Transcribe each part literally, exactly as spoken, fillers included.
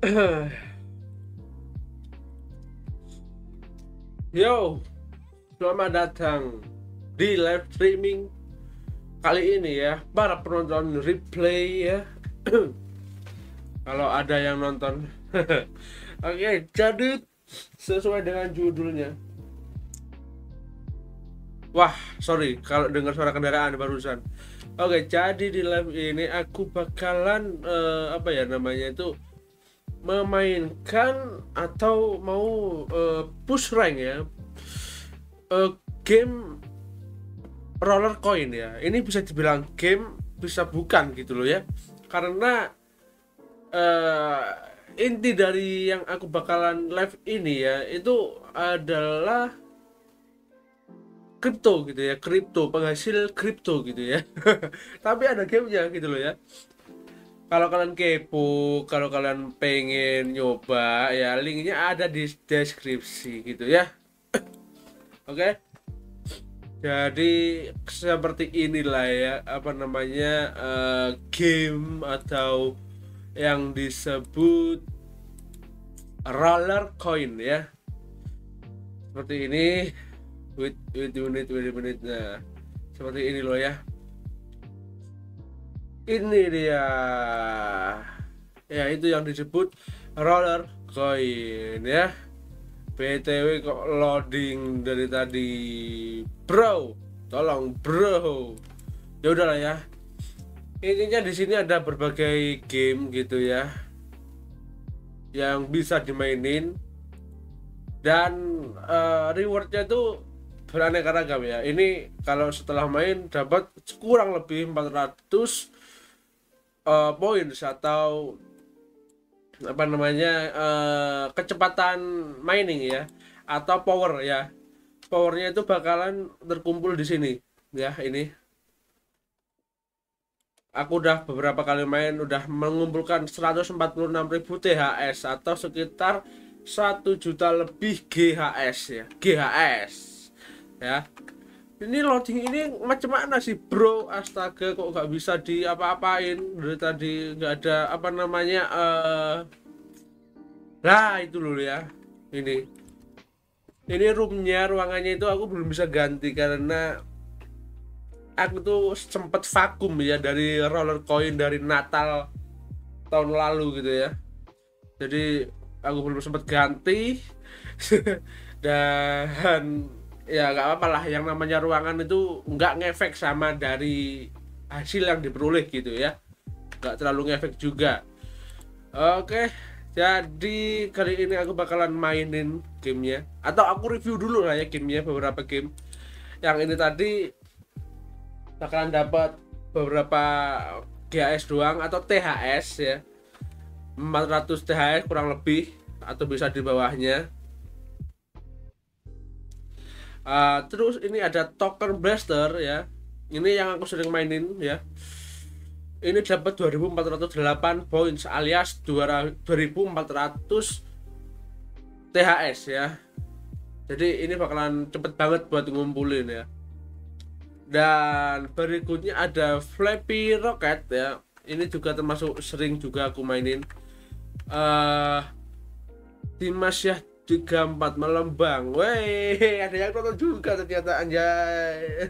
Yo, selamat datang di live streaming kali ini ya, para penonton replay ya. Kalau ada yang nonton. Oke, jadi sesuai dengan judulnya. Wah, sorry kalau dengar suara kendaraan barusan. Oke, jadi di live ini aku bakalan eh, apa ya namanya itu memainkan atau mau uh, push rank ya, uh, game roller coin ya. Ini bisa dibilang game, bisa bukan gitu loh ya, karena uh, inti dari yang aku bakalan live ini ya itu adalah kripto gitu ya, kripto, penghasil kripto gitu ya. Tapi ada gamenya gitu loh ya. Kalau kalian kepo, kalau kalian pengen nyoba ya, linknya ada di deskripsi gitu ya. Oke. Jadi seperti inilah ya, apa namanya, uh, game atau yang disebut roller coin ya. Seperti ini. Wait, wait a minute, wait a minute. Nah, seperti ini loh ya. Ini dia ya, itu yang disebut roller coin ya. B T W kok loading dari tadi, bro, tolong bro. Ya udahlah ya, intinya di sini ada berbagai game gitu ya yang bisa dimainin, dan uh, rewardnya tuh beraneka ragam ya. Ini kalau setelah main dapat kurang lebih empat ratus uh, points atau apa namanya, uh, kecepatan mining ya, atau power ya. Powernya itu bakalan terkumpul di sini ya. Ini aku udah beberapa kali main, udah mengumpulkan seratus empat puluh enam ribu T H S atau sekitar satu juta lebih G H S ya, G H S ya. Ini loading ini macam mana sih bro, astaga, kok nggak bisa di apa-apain dari tadi, nggak ada apa namanya, uh... nah itu loh ya. ini ini roomnya, ruangannya itu aku belum bisa ganti karena aku tuh sempet vakum ya dari roller coin dari Natal tahun lalu gitu ya. Jadi aku belum sempat ganti. Dan ya nggak apa-apa lah, yang namanya ruangan itu nggak ngefek sama dari hasil yang diperoleh gitu ya, nggak terlalu ngefek juga. Oke, jadi kali ini aku bakalan mainin gamenya, atau aku review dulu lah ya gamenya, beberapa game. Yang ini tadi bakalan dapat beberapa G H S doang atau T H S ya, empat ratus T H S kurang lebih atau bisa di bawahnya. Uh, terus ini ada Token Blaster ya. Ini yang aku sering mainin ya. Ini dapat dua ribu empat ratus delapan points alias dua ribu empat ratus T H S ya. Jadi ini bakalan cepet banget buat ngumpulin ya. Dan berikutnya ada Flappy Rocket ya. Ini juga termasuk sering juga aku mainin. Uh, Dimas ya tiga puluh empat melembang. Weh, ada yang nonton juga ternyata, anjay.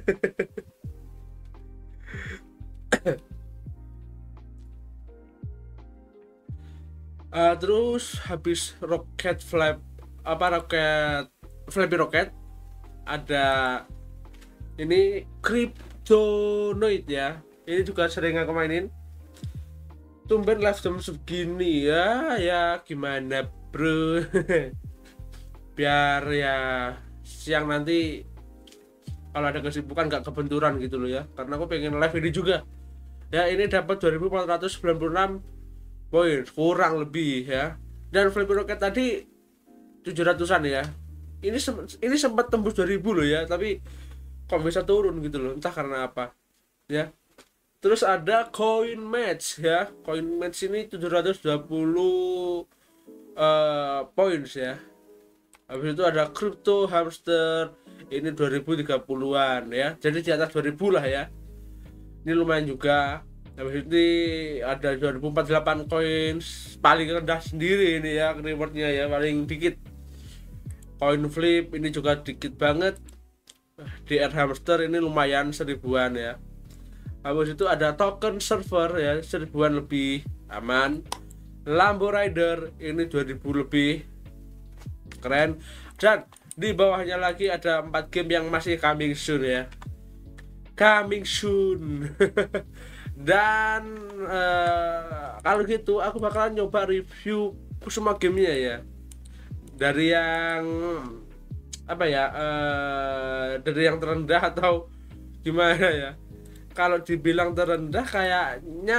uh, terus habis rocket flap, apa rocket Flappy Rocket, ada ini Cryptonoid ya. Ini juga sering aku mainin. Tumben live jam segini ya, ya gimana bro. Biar ya siang nanti kalau ada kesibukan gak kebenturan gitu loh ya, karena aku pengen live ini juga ya. Ini dapat dua ribu empat ratus sembilan puluh enam poin kurang lebih ya. Dan Flappy Rocket tadi tujuh ratusan ya. Ini ini sempat tembus dua ribu loh ya, tapi kok bisa turun gitu loh, entah karena apa ya. Terus ada Coin Match ya. Coin Match ini tujuh ratus dua puluh uh, points ya. Habis itu ada Crypto Hamster, ini dua ribu tiga puluhan ya. Jadi di atas dua ribu lah ya. Ini lumayan juga. Habis itu ada dua ribu empat puluh delapan koin paling rendah sendiri ini ya rewardnya ya, paling dikit. Koin flip ini juga dikit banget. D R hamster ini lumayan seribuan ya. Habis itu ada token server ya, seribuan lebih aman. Lambo Rider ini dua ribu lebih keren. Dan di bawahnya lagi ada empat game yang masih coming soon ya. Coming soon. Dan uh, kalau gitu aku bakalan nyoba review semua gamenya ya, dari yang apa ya, uh, dari yang terendah atau gimana ya. Kalau dibilang terendah kayaknya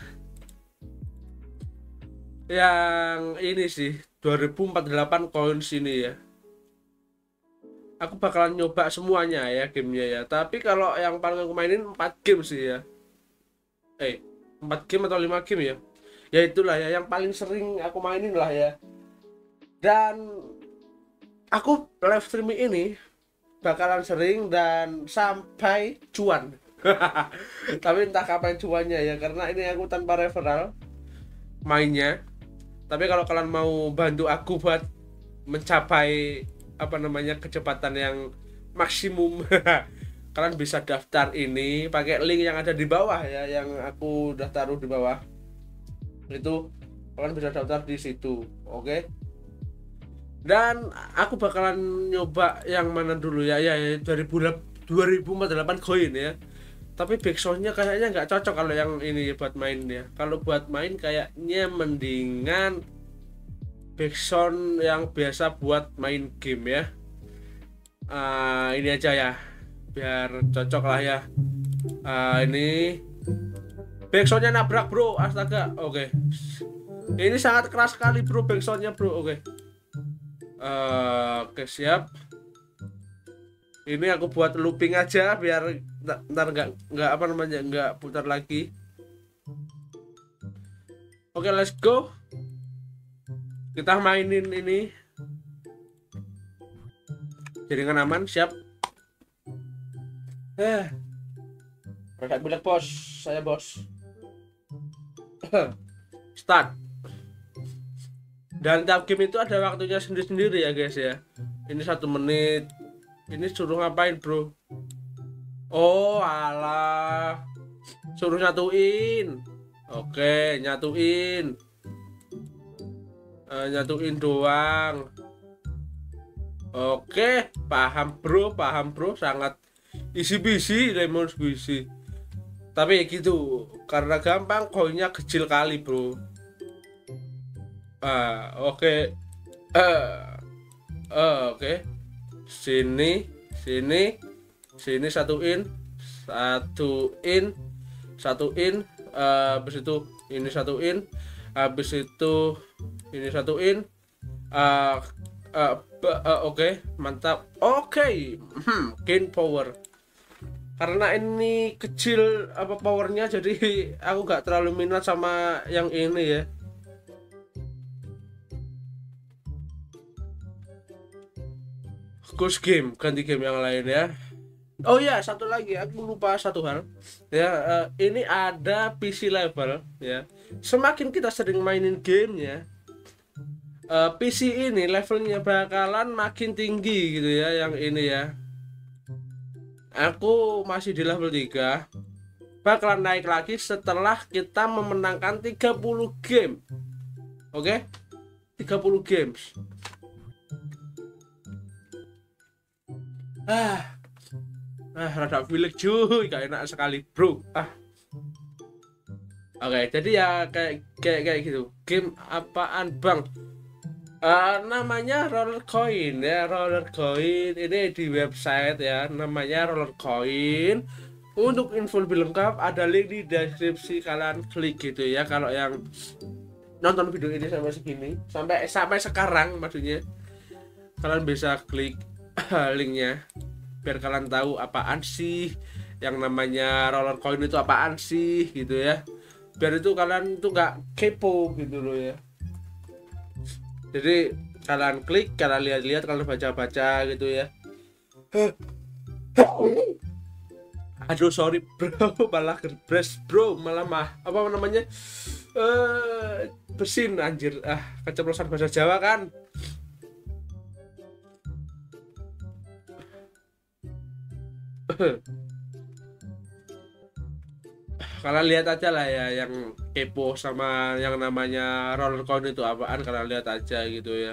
yang ini sih dua ribu empat puluh delapan koin sini ya. Aku bakalan nyoba semuanya ya gamenya ya. Tapi kalau yang paling aku mainin empat game sih ya. Eh, empat game atau lima game ya. Ya itulah ya yang paling sering aku mainin lah ya. Dan aku live streaming ini bakalan sering dan sampai cuan. Tapi entah kapan cuannya ya, karena ini aku tanpa referral mainnya. Tapi kalau kalian mau bantu aku buat mencapai apa namanya kecepatan yang maksimum, kalian bisa daftar ini pakai link yang ada di bawah ya, yang aku udah taruh di bawah itu. Kalian bisa daftar di situ, oke okay? Dan aku bakalan nyoba yang mana dulu ya, ya, ya dua ribu empat puluh delapan koin ya. Tapi backsoundnya kayaknya nggak cocok kalau yang ini buat main ya. Kalau buat main kayaknya mendingan backsound yang biasa buat main game ya. Uh, ini aja ya, biar cocok lah ya. Uh, ini backsoundnya nabrak bro, astaga. Oke, okay. Ini sangat keras sekali bro backsoundnya bro. Oke, okay. uh, Oke okay, siap. Ini aku buat looping aja biar ntar nggak nggak apa namanya nggak putar lagi. Oke okay, let's go. Kita mainin ini. Jaringan aman, siap. Eh, produk bilang bos, saya bos. Start. Dan tiap game itu ada waktunya sendiri-sendiri ya guys ya. Ini satu menit. Ini suruh ngapain bro? Oh alah, suruh nyatuin. Oke, nyatuin. Uh, nyatuin doang. Oke, paham bro, paham bro, sangat easy peasy lemon squeezy. Tapi ya gitu, karena gampang, koinnya kecil kali bro. Ah, oke. Okay. Uh, uh, oke. Okay. Sini, sini, sini satuin, satuin, satuin. Uh, habis itu ini satuin, habis itu ini satuin. Uh, uh, uh, Oke, okay. Mantap. Oke, okay. hmm, gain power. Karena ini kecil apa powernya, jadi aku nggak terlalu minat sama yang ini ya. Ghost game, ganti game yang lain ya. Oh ya, satu lagi aku lupa satu hal ya. Uh, ini ada P C level ya. Semakin kita sering mainin gamenya, uh, P C ini levelnya bakalan makin tinggi gitu ya. Yang ini ya, aku masih di level tiga, bakalan naik lagi setelah kita memenangkan tiga puluh game. Oke, okay? tiga puluh games. Ah, ah, rada village cuy, gak enak sekali bro. Ah, oke, okay, jadi ya kayak kayak kayak gitu. Game apaan bang? Uh, namanya Roller Coin ya, Roller Coin ini di website ya, namanya Roller Coin. Untuk info lebih lengkap ada link di deskripsi, kalian klik gitu ya. Kalau yang nonton video ini sampai segini, sampai sampai sekarang maksudnya, kalian bisa klik linknya biar kalian tahu apaan sih yang namanya Roller Coin itu, apaan sih gitu ya. Biar itu kalian tuh nggak kepo gitu loh ya. Jadi kalian klik, kalian lihat-lihat, kalian baca-baca gitu ya. Aduh sorry bro, malah gerbres bro, malah mah apa namanya eh bersin anjir, ah keceplosan bahasa Jawa kan. Kalian lihat aja lah ya yang kepo sama yang namanya roller coin itu apaan, kalian lihat aja gitu ya.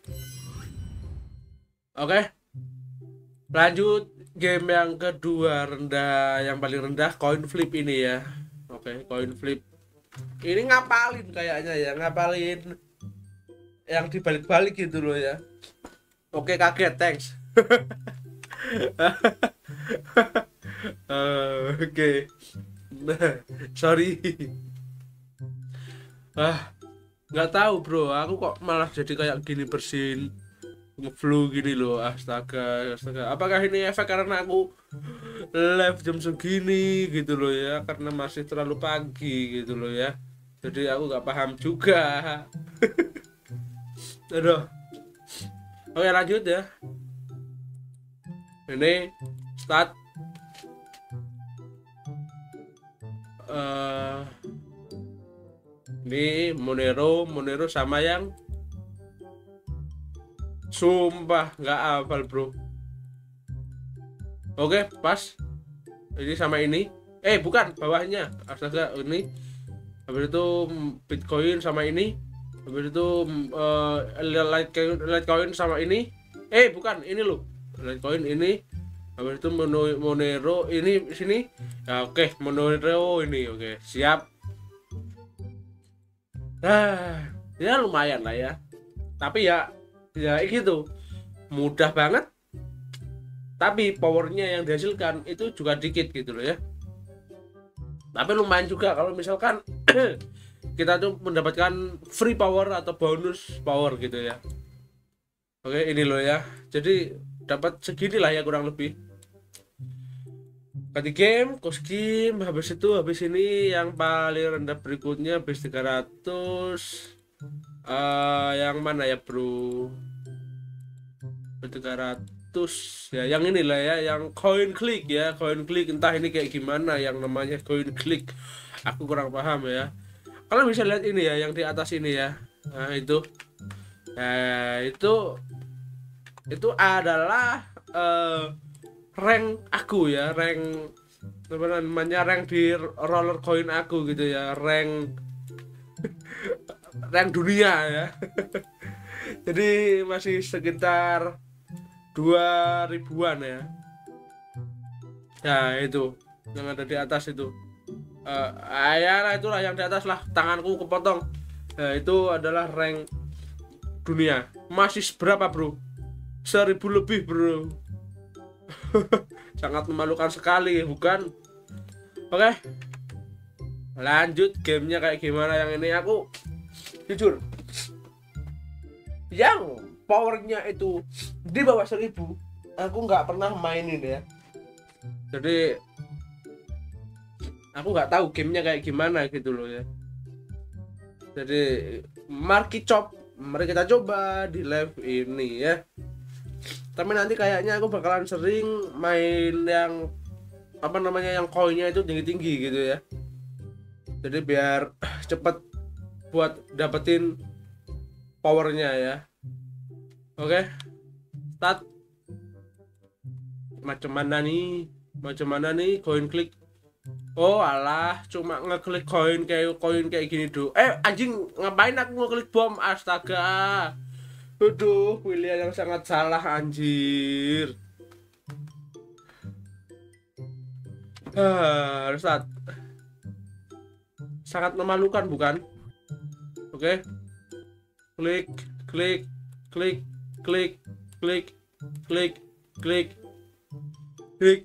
Oke, lanjut game yang kedua, rendah, yang paling rendah coin flip ini ya. Oke, coin flip ini ngapalin kayaknya ya, ngapalin yang dibalik-balik gitu loh ya. Oke, kaget, thanks. Eh, oke. Nah, sorry. Ah, nggak tahu bro, aku kok malah jadi kayak gini bersin, ngeflu gini loh. Astaga, astaga. Apakah ini efek karena aku live jam segini gitu loh ya, karena masih terlalu pagi gitu loh ya. Jadi aku nggak paham juga. Aduh. Oke, lanjut ya. Ini start. Uh, ini Monero, Monero sama yang sumpah nggak hafal bro. Oke, pas. Ini sama ini. Eh, bukan, bawahnya. Astaga, ini. Habis itu Bitcoin sama ini. Habis itu uh, Litecoin, Litecoin sama ini. Eh, bukan, ini loh. Litecoin ini. Habis itu Monero ini sini. Ya, oke, Monero ini. Oke, siap. Nah, ya lumayan lah ya. Tapi ya ya gitu. Mudah banget. Tapi powernya yang dihasilkan itu juga dikit gitu loh ya. Tapi lumayan juga kalau misalkan kita tuh mendapatkan free power atau bonus power gitu ya. Oke, ini loh ya. Jadi dapat segini lah ya kurang lebih. Ganti game, cost game, habis itu habis ini yang paling rendah berikutnya base tiga ratus. Uh, yang mana ya bro? tiga ratus ya, yang inilah ya, yang coin click ya, coin click, entah ini kayak gimana yang namanya coin click, aku kurang paham ya. Kalian bisa lihat ini ya, yang di atas ini ya. Nah itu, nah itu itu adalah uh, rank aku ya, rank apa namanya, rank di roller coin aku gitu ya, rank rank dunia ya. Jadi masih sekitar dua ribuan ya. Nah itu yang ada di atas itu. Uh, ya itulah yang di atas lah, tanganku kepotong. Nah itu adalah rank dunia. Masih berapa bro? Seribu lebih bro. Sangat memalukan sekali bukan? Oke, lanjut gamenya kayak gimana yang ini. Aku jujur, yang powernya itu di bawah seribu aku nggak pernah mainin ya. Jadi aku nggak tahu gamenya kayak gimana gitu loh ya. Jadi mari chop, mari kita coba di live ini ya. Tapi nanti kayaknya aku bakalan sering main yang apa namanya, yang koinnya itu tinggi-tinggi gitu ya. Jadi biar cepet buat dapetin powernya ya. Oke, start. Macam mana nih? Macam mana nih koin klik? Oh alah, cuma ngeklik koin kayak koin kayak gini tuh. Eh anjing, ngapain aku ngeklik bom? Astaga. Aduh, pilihan yang sangat salah anjir. Ah, start. Sangat memalukan bukan? Oke. Klik, klik, klik, klik, klik, klik, klik, klik,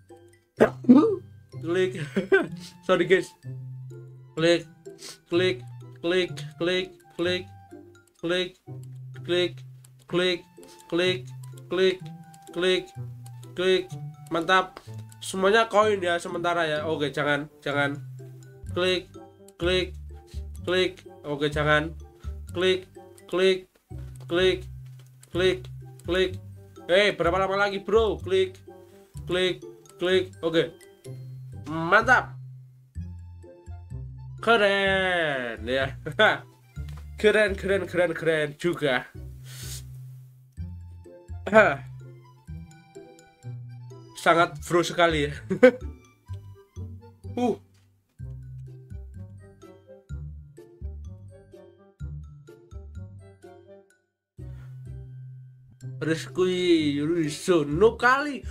klik. Sorry guys. Klik, klik, klik, klik, klik, klik, klik, klik, klik, klik, klik, klik. Mantap. Semuanya koin ya sementara ya. Oke, jangan, jangan. Klik, klik, klik. Oke, jangan. Klik, klik, klik, klik, klik. Eh, berapa lama lagi bro? Klik, klik, klik. Oke. Mantap. Keren ya. Keren keren keren keren juga. Sangat pro sekali ya. uh Rizky Yurisono kali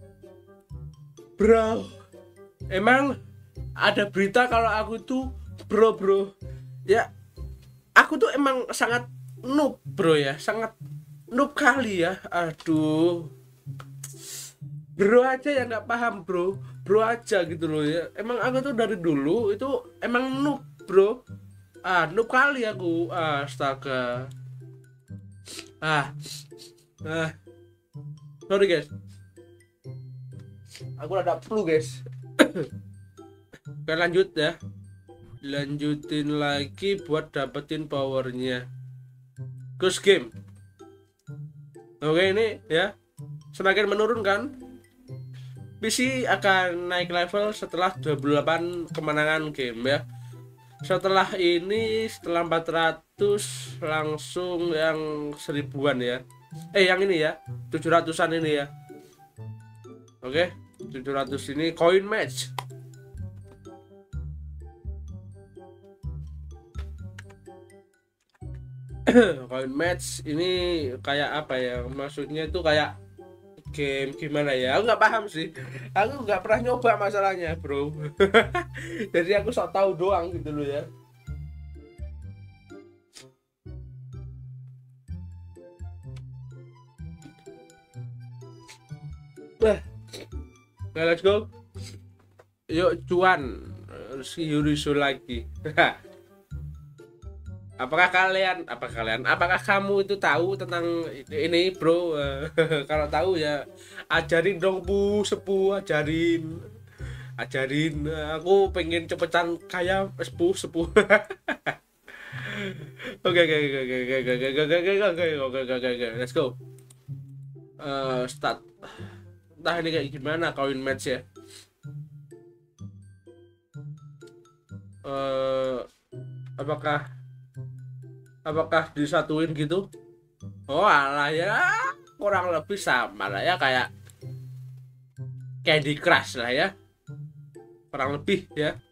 bro. Emang ada berita kalau aku tuh bro bro ya, aku tuh emang sangat noob bro ya, sangat noob kali ya. Aduh, bro aja yang nggak paham bro, bro aja gitu loh ya. Emang aku tuh dari dulu itu emang noob bro. Ah, noob kali aku. Astaga. Ah, ah, sorry guys. Aku ada flu guys. Oke lanjut ya. Lanjutin lagi buat dapetin powernya. Ghost game. Oke ini ya. Semakin menurun kan. P C akan naik level setelah dua puluh delapan kemenangan game ya. Setelah ini, setelah empat ratus langsung yang seribuan ya. Eh yang ini ya, tujuh ratusan ini ya. Oke, tujuh ratus ini coin match. Coin match ini kayak apa ya? Maksudnya itu kayak game gimana ya? Aku nggak paham sih. Aku nggak pernah nyoba masalahnya, bro. Jadi aku sok tahu doang gitu loh ya. Nah, nah let's go. Yuk cuan si Yuriso lagi. Apakah kalian, apa kalian, apakah kamu itu tahu tentang ini, bro? Kalau tahu ya ajarin dong bu, sepuh, ajarin, ajarin. Aku pengen cepetan kaya sepuh, sepuh. Oke, oke, oke, oke, oke, oke, oke, oke, oke, oke, oke, oke, let's go. Uh, start. Entah ini kayak gimana coin match ya. Uh, apakah apakah disatuin gitu? Oh alah ya, kurang lebih sama lah ya, kayak Candy Crush lah ya, kurang lebih ya.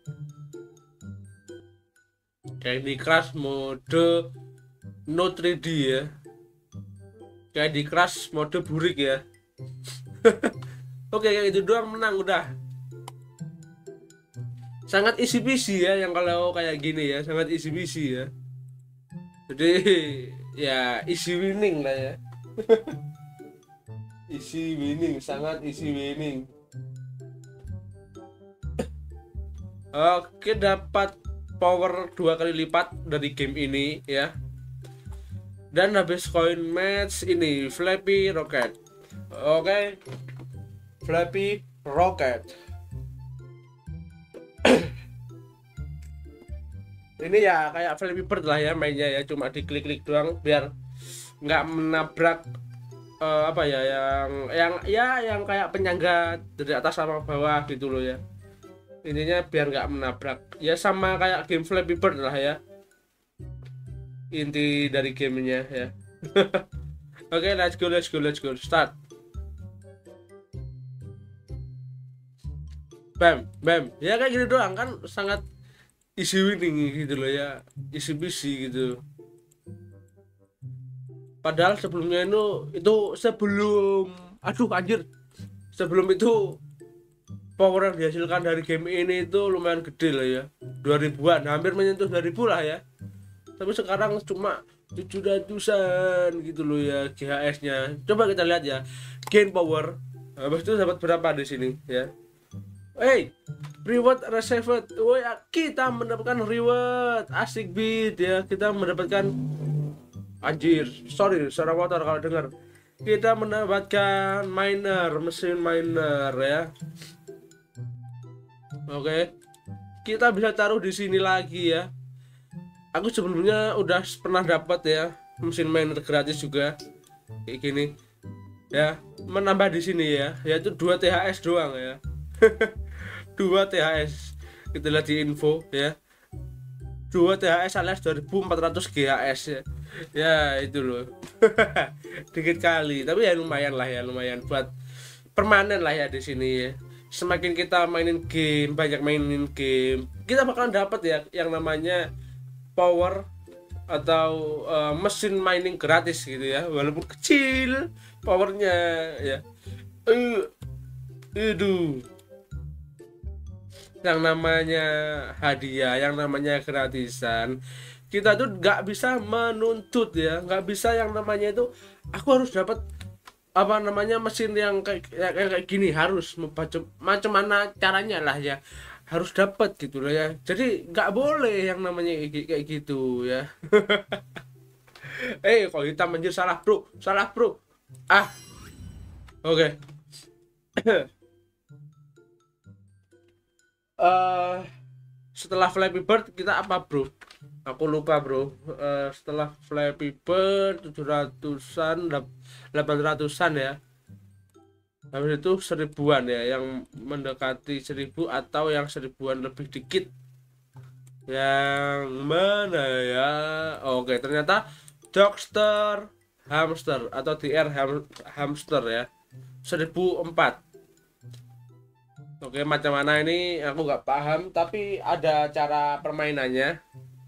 Candy Crush mode no tiga D ya. Candy Crush mode burik ya. Oke kayak itu doang menang udah. Sangat easy peasy ya yang kalau kayak gini ya, sangat easy peasy ya. Jadi ya easy winning lah ya. Easy winning, sangat easy winning. Oke, dapat power dua kali lipat dari game ini ya. Dan habis coin match ini Flappy Rocket. Oke. Flappy Rocket. Ini ya kayak Flappy Bird lah ya mainnya ya, cuma diklik-klik doang biar nggak menabrak uh, apa ya yang yang ya yang kayak penyangga dari atas sama bawah gitu loh ya. Intinya biar nggak menabrak ya, sama kayak game Flappy Bird lah ya, inti dari gamenya ya. Oke, okay, let's go let's go let's go start. Bam bam ya kayak gitu doang kan, sangat easy winning gitu loh ya, easy peasy gitu. Padahal sebelumnya itu itu sebelum aduh anjir sebelum itu power yang dihasilkan dari game ini itu lumayan gede lah ya, dua ribuan, hampir menyentuh dua ribu lah ya. Tapi sekarang cuma tujuh ratusan gitu loh ya G H S-nya. Coba kita lihat ya, gain power. Habis itu dapat berapa di sini ya? Hey, reward received. Woi, kita mendapatkan reward. Asik beat ya. Kita mendapatkan anjir, sorry, suara motor kalau dengar. Kita mendapatkan miner, mesin miner ya. Oke. Kita bisa taruh di sini lagi ya. Aku sebelumnya udah pernah dapat ya mesin miner gratis juga. Kayak gini. Ya, menambah di sini ya. Yaitu dua T H S doang ya. dua T H S. Kita lihat di info ya, dua T H S alias dua ribu empat ratus G H S ya. Ya itu loh. Dikit kali, tapi ya lumayan lah ya, lumayan buat permanen lah ya di sini ya. Semakin kita mainin game, banyak mainin game, kita bakalan dapat ya yang namanya power atau uh, mesin mining gratis gitu ya, walaupun kecil powernya ya. Uh, Aduh, yang namanya hadiah, yang namanya gratisan, kita tuh nggak bisa menuntut ya, nggak bisa yang namanya itu aku harus dapat apa namanya mesin yang kayak kayak, kayak gini, harus macam macam mana caranya lah ya, harus dapat gitu loh ya. Jadi nggak boleh yang namanya kayak kayak gitu ya. Eh kalau hitam anjir, salah bro, salah bro. Ah, oke. eh Setelah Flappy Bird kita apa bro? Aku lupa bro. Eh, setelah Flappy Bird tujuh ratusan, delapan ratusan ya. Habis itu seribuan ya, yang mendekati seribu atau yang seribuan lebih dikit. Yang mana ya? Oke, ternyata Dogster Hamster atau D R ham, Hamster ya. Seribu empat. Oke, macam mana ini aku nggak paham, tapi ada cara permainannya.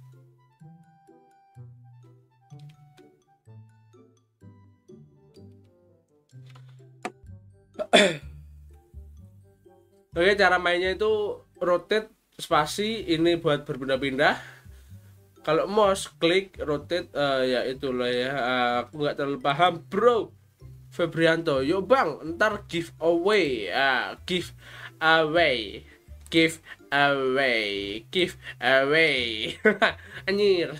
Oke, cara mainnya itu rotate spasi ini buat berpindah-pindah. Kalau mouse klik rotate, uh, ya itulah ya. Uh, aku nggak terlalu paham bro. Febrianto, yuk bang, ntar giveaway, uh, give away, give away, give away. Anjir.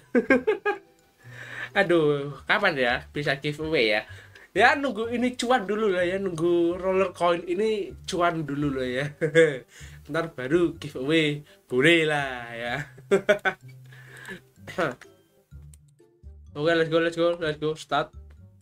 Aduh, kapan ya bisa giveaway ya? Ya nunggu ini cuan dulu lah ya, nunggu roller coin ini cuan dulu lah ya. Ntar baru giveaway, boleh lah ya. Oke, okay, let's go, let's go, let's go, start.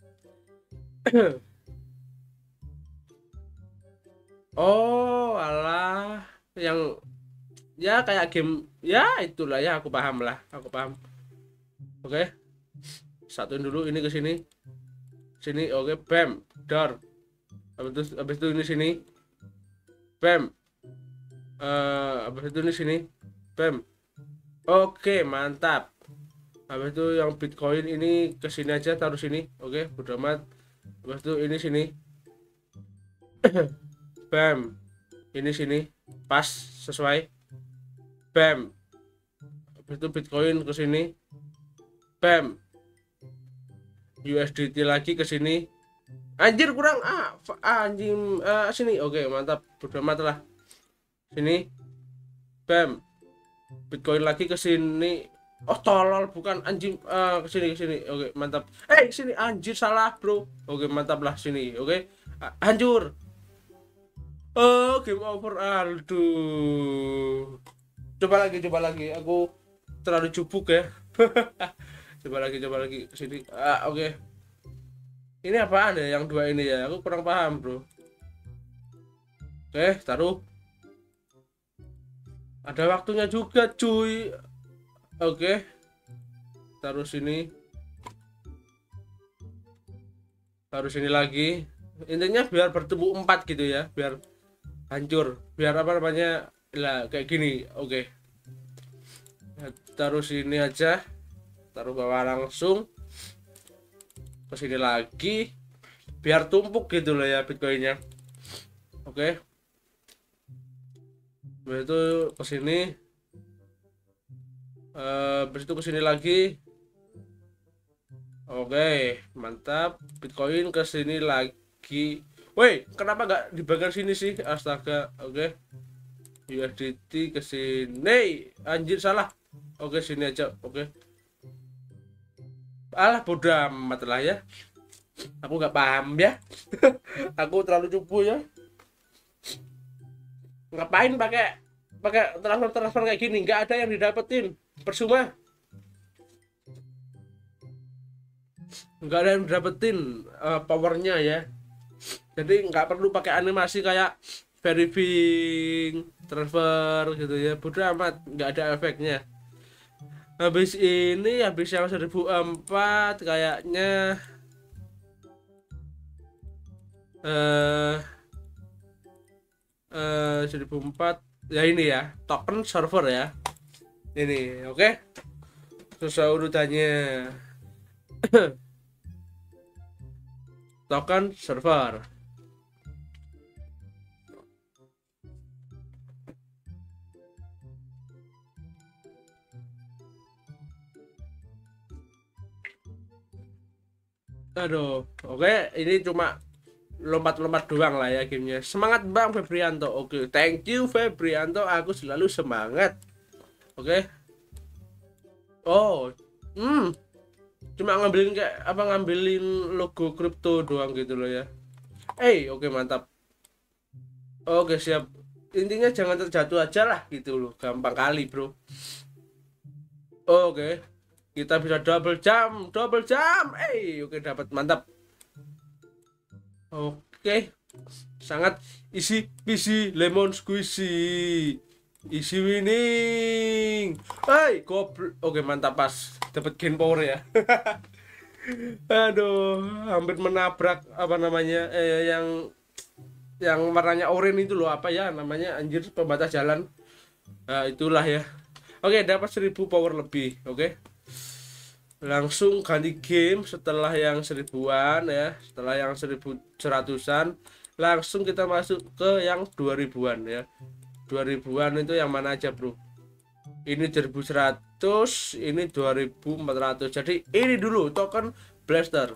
Oh, alah, yang ya kayak game ya itulah ya, aku paham lah, aku paham. Oke, okay. Satuin dulu ini ke sini, sini, oke, okay. Bam, door. Habis itu, habis itu ini sini, bam. Uh, habis itu ini sini, bam. Oke, okay, mantap. Habis itu yang Bitcoin ini ke sini aja, taruh sini, oke, okay, bodo amat. Habis itu ini sini. Bam. Ini sini. Pas sesuai. Bam. Habis itu Bitcoin ke sini. Bam. U S D T lagi ke sini. Anjir kurang ah, anjing uh, sini. Oke, mantap. Bodo amat lah. Sini. Bam. Bitcoin lagi ke sini. Oh tolol, bukan anjing, uh, ke sini ke sini. Oke, mantap. Eh, sini anjir, salah, bro. Oke, mantap lah sini. Oke. Uh, hancur. Oh, game over. Aduh. Coba lagi, coba lagi. Aku terlalu cubuk ya. Coba lagi, coba lagi ke sini. Ah, oke. Ini apaan ya yang dua ini ya? Aku kurang paham, bro. Oke, taruh. Ada waktunya juga, cuy. Oke, taruh sini, taruh sini lagi. Intinya biar bertemu empat gitu ya, biar hancur, biar apa namanya lah kayak gini. Oke, taruh sini aja, taruh bawah langsung, ke sini lagi, biar tumpuk gitu loh ya Bitcoinnya. Oke, itu ke sini. Uh, habis itu kesini lagi. Oke, okay, mantap. Bitcoin ke sini lagi. Woi, kenapa nggak di bagian sini sih? Astaga. Oke. Okay. U S D T ke sini. Anjir salah. Oke, okay, sini aja. Oke. Okay. Alah bodoh amat lah ya. Aku nggak paham ya. Aku terlalu cupu ya. Ngapain pakai pakai transfer transfer kayak gini? Nggak ada yang didapetin. Percuma, nggak ada yang dapetin uh, powernya ya. Jadi nggak perlu pakai animasi kayak verifying transfer gitu ya, bodoh amat, nggak ada efeknya. Habis ini habis yang seribu empat kayaknya eh eh seribu empat ya, ini ya token server ya ini. Oke, sesuai urutannya. Token server. Aduh, oke, ini cuma lompat-lompat doang lah ya gamenya. Semangat Bang Febrianto. Oke, thank you Febrianto, aku selalu semangat. Oke. Oh, hmm, cuma ngambilin kayak apa, ngambilin logo kripto doang gitu loh ya. Eh, oke, mantap. Oke, siap. Intinya jangan terjatuh aja lah gitu loh, gampang kali bro. Oke, kita bisa double jump, double jump. Eh, oke, dapat, mantap. Oke, sangat easy peasy lemon squishy, easy winning. Hai, goblok. Oke, mantap, pas dapat gain power ya. Aduh, hampir menabrak apa namanya eh, yang yang warnanya oranye itu loh, apa ya namanya, anjir, pembatas jalan. Nah, itulah ya. Oke, dapat seribu power lebih. Oke, langsung ganti game setelah yang seribuan ya, setelah yang seribu seratusan langsung kita masuk ke yang dua ribuan ya. Dua ribuan itu yang mana aja bro? Ini dua ribu seratus, ini dua ribu empat ratus. Jadi ini dulu token blaster.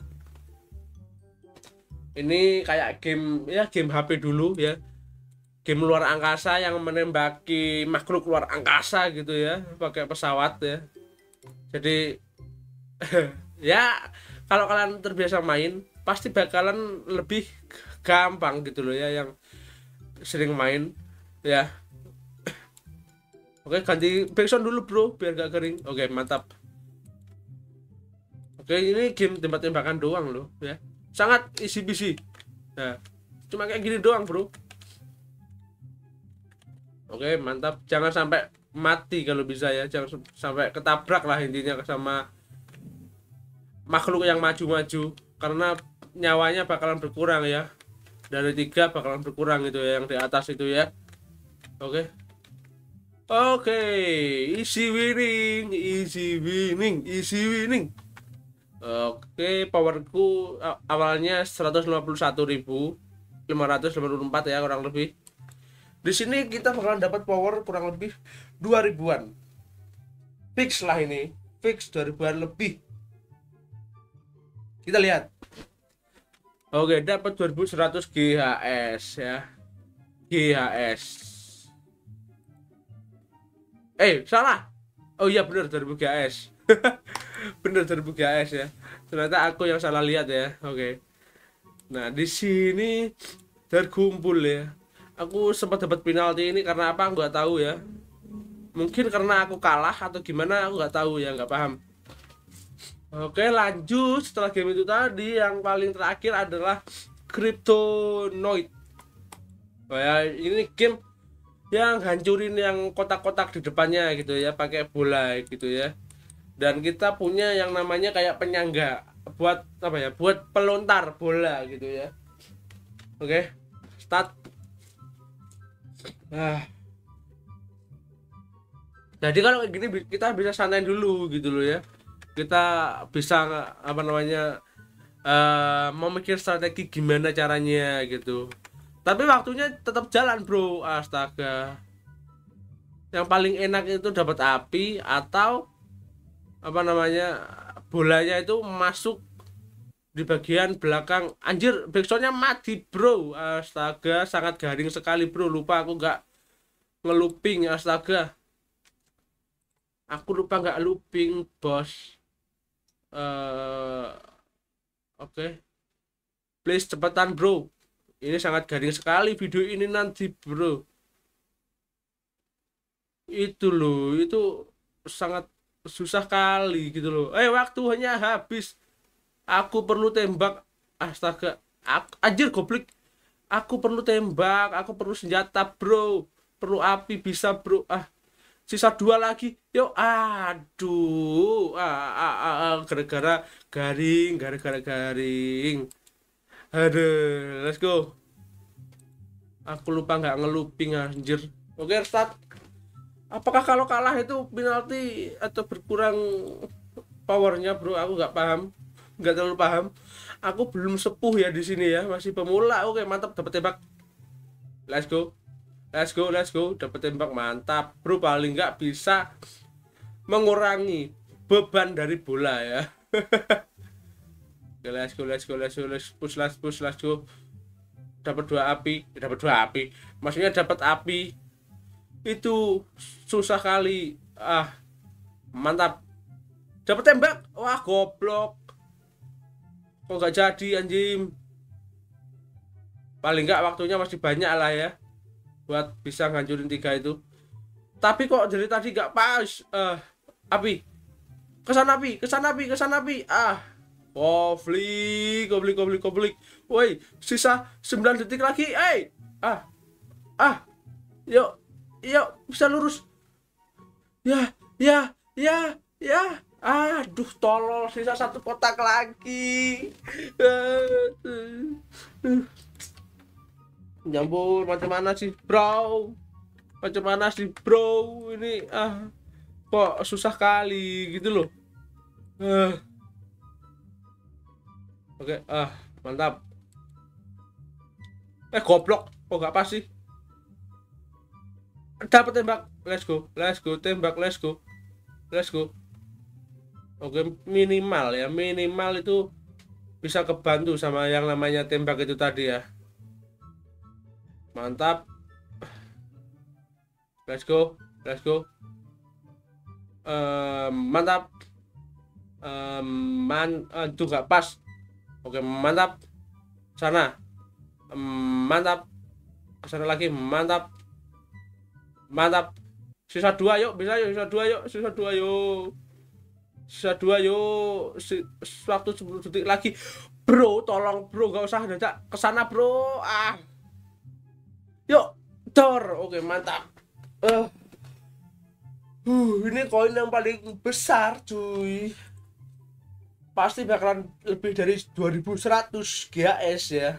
Ini kayak game ya, game H P dulu ya, game luar angkasa yang menembaki makhluk luar angkasa gitu ya, pakai pesawat ya. Jadi ya kalau kalian terbiasa main pasti bakalan lebih gampang gitu loh ya, yang sering main ya. Oke, ganti backsound dulu bro biar gak kering. Oke, mantap. Oke, ini game tembak-tembakan doang loh ya, sangat easy peasy. Nah, cuma kayak gini doang bro. Oke, mantap. Jangan sampai mati kalau bisa ya, jangan sampai ketabrak lah intinya sama makhluk yang maju-maju, karena nyawanya bakalan berkurang ya, dari tiga bakalan berkurang itu ya, yang di atas itu ya. Oke, oke, easy winning, easy winning, easy winning. Oke, powerku awalnya seratus lima puluh satu ribu lima ratus lima puluh empat ya kurang lebih. Di sini kita bakalan dapat power kurang lebih dua ribuan. Fix lah ini, fix dua ribuan lebih. Kita lihat. Oke, dapat dua ribu seratus G H S ya. G H S. Eh, salah. Oh iya bener, dua ribu G H S. Bener, dua ribu G H S ya. Ternyata aku yang salah lihat ya. Oke. Nah, di sini terkumpul ya. Aku sempat dapat penalti ini karena apa nggak tahu ya. Mungkin karena aku kalah atau gimana, aku nggak tahu ya, nggak paham. Oke, lanjut. Setelah game itu tadi, yang paling terakhir adalah Cryptonoid. Oh ya, ini game yang hancurin yang kotak-kotak di depannya gitu ya, pakai bola gitu ya. Dan kita punya yang namanya kayak penyangga buat apa ya, buat pelontar bola gitu ya. Oke, start. Ah. Jadi kalau kayak gini kita bisa santai dulu gitu loh ya. Kita bisa apa namanya uh, memikir strategi gimana caranya gitu. Tapi waktunya tetap jalan bro, astaga. Yang paling enak itu dapat api atau apa namanya bolanya itu masuk di bagian belakang. Anjir, backsoundnya mati bro, astaga, sangat garing sekali bro. Lupa aku nggak ngeluping, astaga. Aku lupa nggak looping bos. Uh, Oke, okay. Please cepetan bro, ini sangat garing sekali video ini nanti bro. Itu loh, itu sangat susah kali gitu loh. Eh, waktu hanya habis, aku perlu tembak, astaga. Aku, anjir goblok, Aku perlu tembak, aku perlu senjata bro, perlu api bisa bro. Ah, sisa dua lagi. Yuk, aduh, ah, ah, ah, ah, gara-gara garing, gara-gara garing. Aduh, let's go. Aku lupa nggak ngeluping anjir. Oke, start. Apakah kalau kalah itu penalti atau berkurang powernya bro? Aku nggak paham, nggak terlalu paham. Aku belum sepuh ya di sini ya, masih pemula. Oke, mantap, dapat tembak. Let's go, let's go, let's go. Dapat tembak, mantap bro. Paling nggak bisa mengurangi beban dari bola ya. Oke, let's go, let's go, let's go, let's push, let's push, let's go. Dapat dua api, dapat dua api. Maksudnya dapat api itu susah kali. Ah, mantap. Dapat tembak. Wah, goblok. Kok nggak jadi anjing. Paling nggak waktunya masih banyak lah ya buat bisa ngancurin tiga itu. Tapi kok dari tadi nggak pas. Uh, api. Kesan api, kesan api, kesan api. Ah. Konflik, konflik, konflik, konflik. Woi, sisa sembilan detik lagi. Eh. Hey. Ah. Ah. Yuk. Yuk, bisa lurus. Ya, ya, ya, ya. Aduh, tolol, sisa satu kotak lagi. Nyambur, macam mana sih, bro? Macam mana sih, bro? Ini ah, kok susah kali gitu loh. Uh. Oke, okay, ah, mantap. Eh, goblok, kok gak pas sih? Dapat tembak, let's go, let's go, tembak, let's go, let's go. Oke, minimal ya, minimal itu bisa kebantu sama yang namanya tembak itu tadi ya. Mantap. Let's go, let's go. Um, mantap. Um, man, itu nggak pas. Oke, mantap. Sana. Um, mantap. Kesana lagi, mantap. Mantap. Sisa dua yuk, bisa yuk, sisa dua yuk, sisa dua yuk. Sisa dua yuk. Waktu sepuluh detik lagi. Bro, tolong bro, gak usah dadak kesana bro. Ah. Yuk, dor. Oke, mantap. Uh. Uh, ini koin yang paling besar, cuy. Pasti bakalan lebih dari dua ribu seratus G H S ya.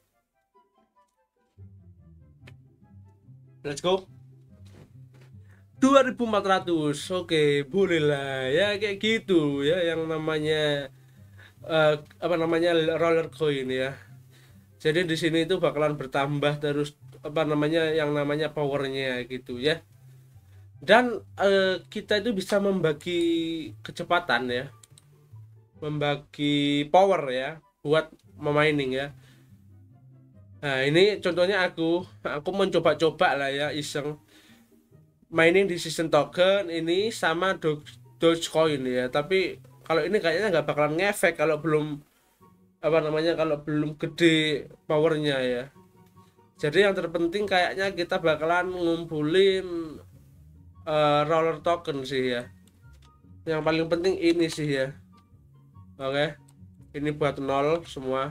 Let's go. dua ribu empat ratus. Oke, boleh lah ya kayak gitu ya yang namanya uh, apa namanya roller coin ya. Jadi di sini itu bakalan bertambah terus apa namanya yang namanya powernya gitu ya. Dan uh, kita itu bisa membagi kecepatan ya. Membagi power ya buat memining ya. Nah, ini contohnya aku aku mencoba-coba lah ya iseng mining di season token ini sama Dogecoin ya, tapi kalau ini kayaknya nggak bakalan ngefek kalau belum apa namanya kalau belum gede powernya ya. Jadi yang terpenting kayaknya kita bakalan ngumpulin uh, roller token sih ya. Yang paling penting ini sih ya. Oke, ini buat nol semua,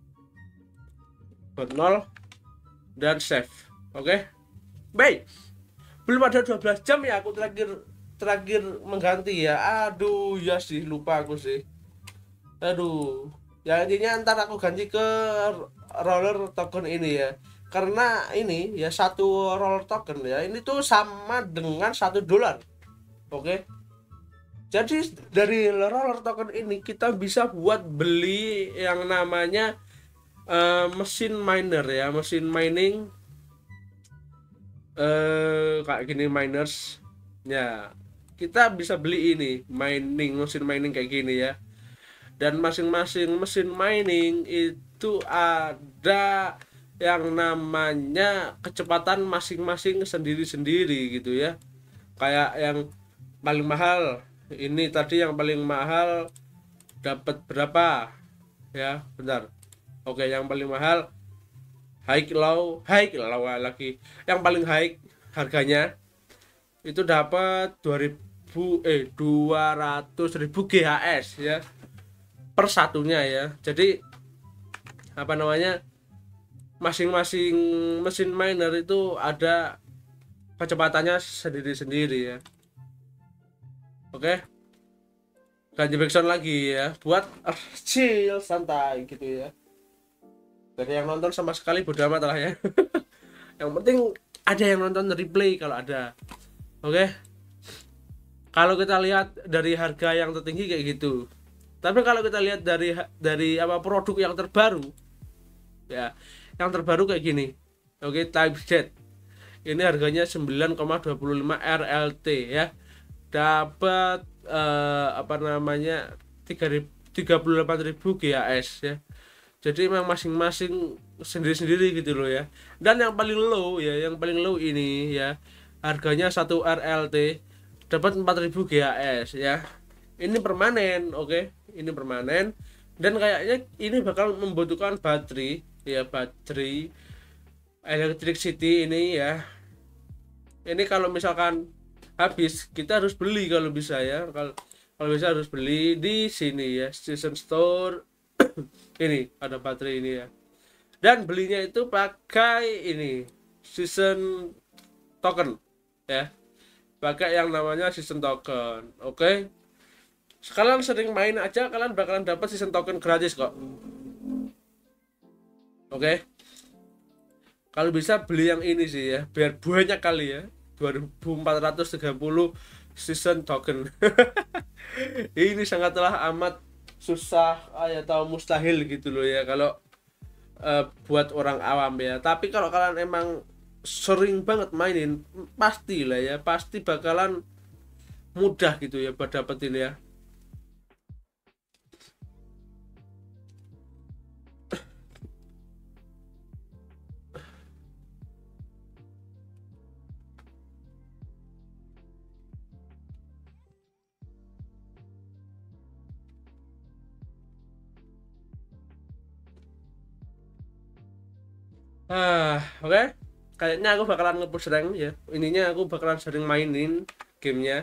buat nol dan save. Oke, baik. Belum ada dua belas jam ya aku terakhir terakhir mengganti ya. Aduh ya sih lupa aku sih. Aduh. Ya intinya ntar aku ganti ke roller token ini ya. Karena ini ya satu roller token ya. Ini tuh sama dengan satu dolar. Oke. Jadi dari roller token ini kita bisa buat beli yang namanya uh, mesin miner ya, mesin mining. Eh kayak gini miners ya, kita bisa beli ini mining mesin mining kayak gini ya, dan masing-masing mesin mining itu ada yang namanya kecepatan masing-masing sendiri-sendiri gitu ya. Kayak yang paling mahal ini tadi, yang paling mahal dapat berapa ya, bentar. Oke, yang paling mahal high low high low lagi, yang paling high harganya itu dapat dua ribu eh dua ratus ribu G H S ya per satunya ya. Jadi apa namanya masing-masing mesin miner itu ada kecepatannya sendiri-sendiri ya. Oke, ganti backsound lagi ya buat uh, chill santai gitu ya. Gak ada yang nonton sama sekali, bodo amat lah ya. Yang penting ada yang nonton replay kalau ada. Oke, kalau kita lihat dari harga yang tertinggi kayak gitu, tapi kalau kita lihat dari dari apa produk yang terbaru ya, yang terbaru kayak gini. Oke, Type Z ini harganya sembilan koma dua lima R L T ya, dapat eh, apa namanya tiga puluh delapan ribu G A S ya. Jadi memang masing-masing sendiri-sendiri gitu loh ya. Dan yang paling low ya, yang paling low ini ya, harganya satu R L T dapat empat ribu G A S ya. Ini permanen, oke. Ini permanen dan kayaknya ini bakal membutuhkan baterai ya, baterai electricity ini ya. Ini kalau misalkan habis kita harus beli kalau bisa ya. Kalau kalau bisa harus beli di sini ya, Season Store. Ini ada baterai ini ya. Dan belinya itu pakai ini season token ya. Pakai yang namanya season token. Oke. Kalian sering main aja kalian bakalan dapat season token gratis kok. Oke. Kalau bisa beli yang ini sih ya, biar banyak kali ya. dua ribu empat ratus tiga puluh season token. Ini sangatlah amat susah atau mustahil gitu loh ya kalau uh, buat orang awam ya. Tapi kalau kalian emang sering banget mainin, pasti lah ya, pasti bakalan mudah gitu ya buat dapetin ya. Ah, oke. Okay. Kayaknya aku bakalan nge-push rank ya. Ininya aku bakalan sering mainin gamenya.